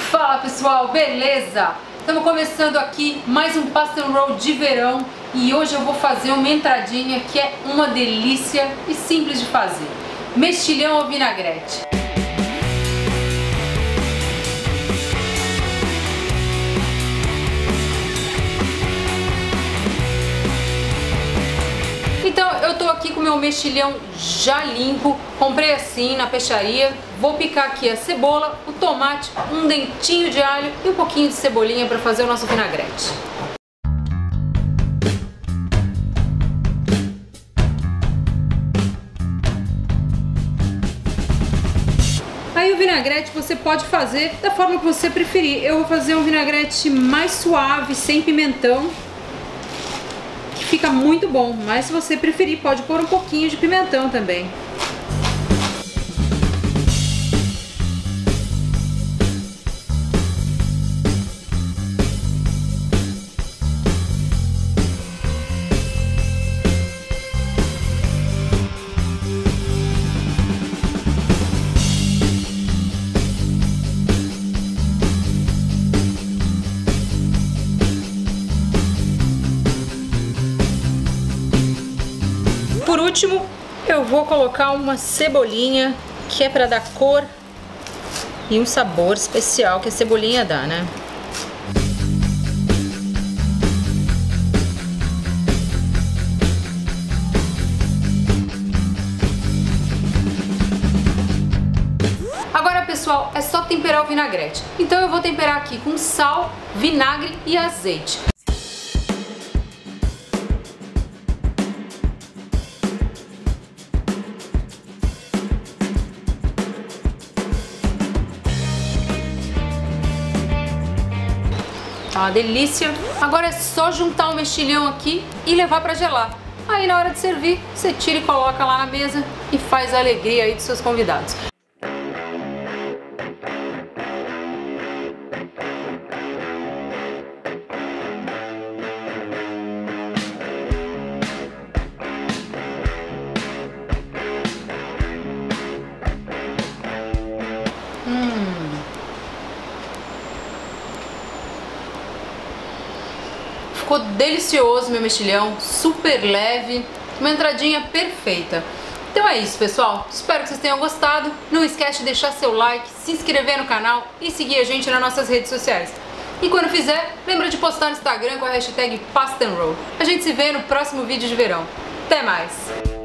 Fala pessoal, beleza? Estamos começando aqui mais um Pasta and Roll de verão e hoje eu vou fazer uma entradinha que é uma delícia e simples de fazer. Mexilhão ao vinagrete. Então eu tô aqui com o meu mexilhão já limpo, comprei assim na peixaria. Vou picar aqui a cebola, o tomate, um dentinho de alho e um pouquinho de cebolinha para fazer o nosso vinagrete. Aí o vinagrete você pode fazer da forma que você preferir. Eu vou fazer um vinagrete mais suave, sem pimentão, que fica muito bom, mas se você preferir pode pôr um pouquinho de pimentão também. Por último, eu vou colocar uma cebolinha, que é para dar cor e um sabor especial que a cebolinha dá, né? Agora, pessoal, é só temperar o vinagrete. Então eu vou temperar aqui com sal, vinagre e azeite. Tá uma delícia. Agora é só juntar o mexilhão aqui e levar para gelar. Aí na hora de servir, você tira e coloca lá na mesa e faz a alegria aí dos seus convidados. Ficou delicioso meu mexilhão, super leve, uma entradinha perfeita. Então é isso, pessoal. Espero que vocês tenham gostado. Não esquece de deixar seu like, se inscrever no canal e seguir a gente nas nossas redes sociais. E quando fizer, lembra de postar no Instagram com a hashtag Pasta and Roll. A gente se vê no próximo vídeo de verão. Até mais!